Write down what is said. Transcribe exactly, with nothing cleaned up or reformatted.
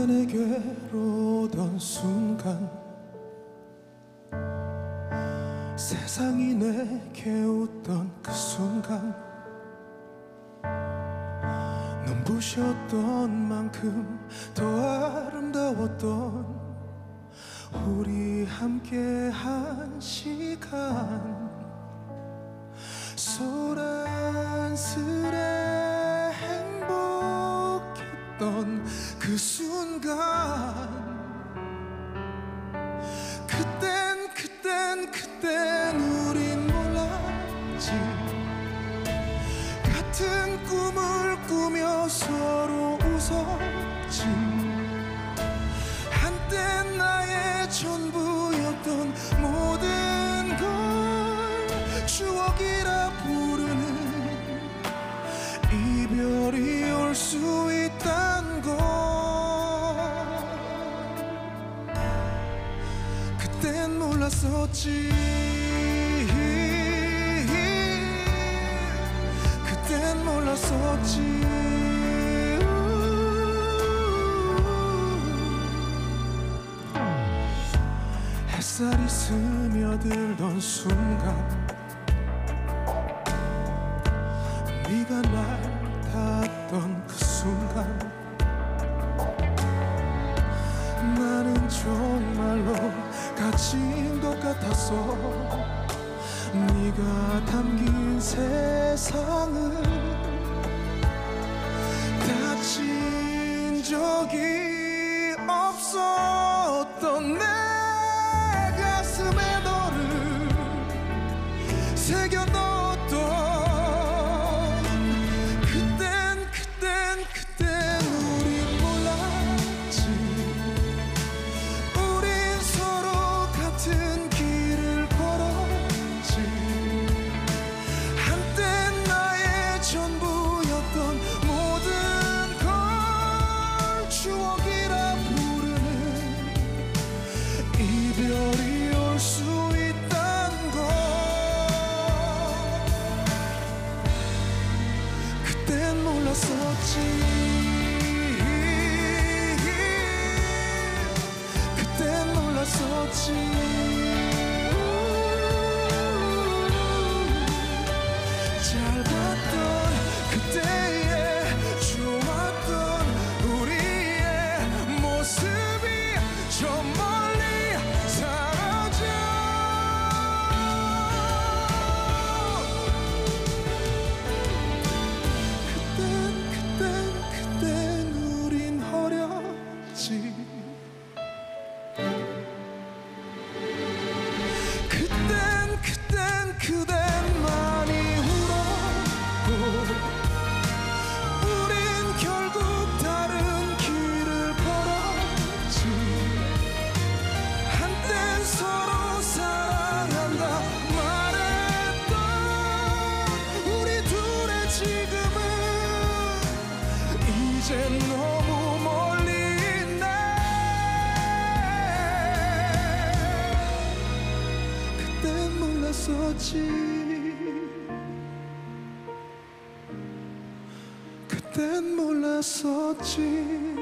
내게로 오던 순간 세상이 내게 웃던 그 순간 눈부셨던 만큼 더 아름다웠던 우리 함께한 시간 소란스레 행복했던 그 순간 그땐 그땐 그땐 우린 몰랐지 같은 꿈을 꾸며 서로 웃었지 한때 나의 전부였던 모든 걸 추억이라 부르는 이별이 올 수 있단 걸 그땐 몰랐었지 그땐 몰랐었지 햇살이 스며들던 순간 네가 날 닿았던 그 순간 나는 정말로 갇힌 것 같았어 네가 담긴 세상을 다친 적이 없었던 내 가슴에 너를 새겨 넣었던 그땐 그땐 그땐 우린 몰랐지 우린 서로 같은 길을 걸었지 한때 나의 전부였던 모든 걸 추억이라 부르는 이별이 올 수 있단 걸 그땐 몰랐었지 그땐 몰랐었지 잘 봤던 그때의 좋았던 우리의 모습이 저 멀리 사라져 그땐 그땐 그땐 우린 어렸지 그땐 그땐 그댄 많이 울었고 우린 결국 다른 길을 걸었지 한땐 서로 사랑한다 말했던 우리 둘의 지금은 이젠 너무 멀리 있네 그땐 몰랐었지 그땐 몰랐었지